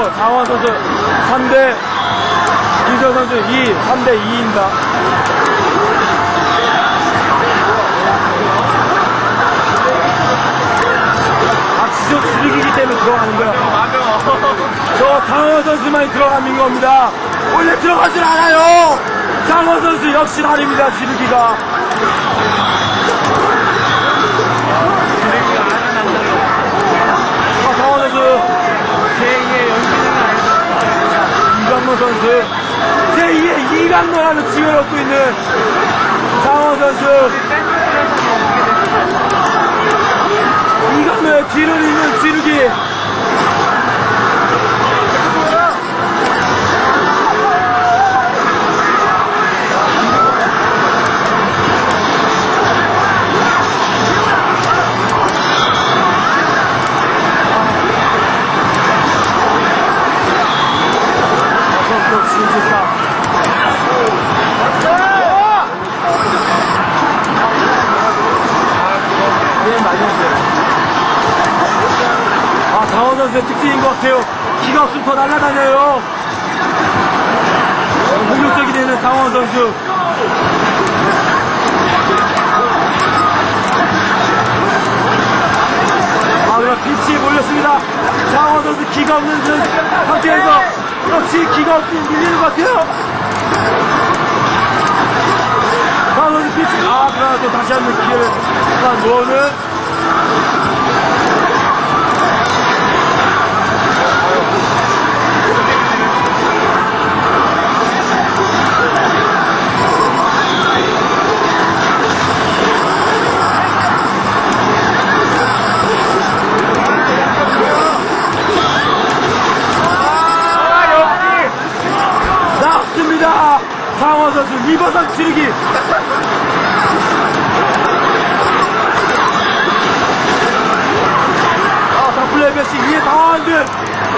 선수, 장원 선수 3대, 이정 선수 2, 3대 2입니다. 지조 지르기이기 때문에 들어가는 거야. 저 장원 선수만이 들어가는 겁니다. 원래 들어가질 않아요. 장원 선수 역시 다릅니다. 지르기가. 장원 선수 제2의 연기는 아니죠. 이강로 선수 제2의 이강로라는 지위를 얻고 있는 장원 선수. 이강로의 뒤를 잇는 지르기. 장원 선수의 특징인 것 같아요. 기가 없으면 더 날아다녀요. 공격적이 되는 장원 선수. 그럼 피치에 몰렸습니다. 장원 선수 기가 없는 상태에서 역시 기가 없이 밀리는 것 같아요. 장원 선수 피치. 그러나 또 다시 한번 기회를 노어는 장원 선수 리버선 지르기. 더블레베시 위에 당황한 듯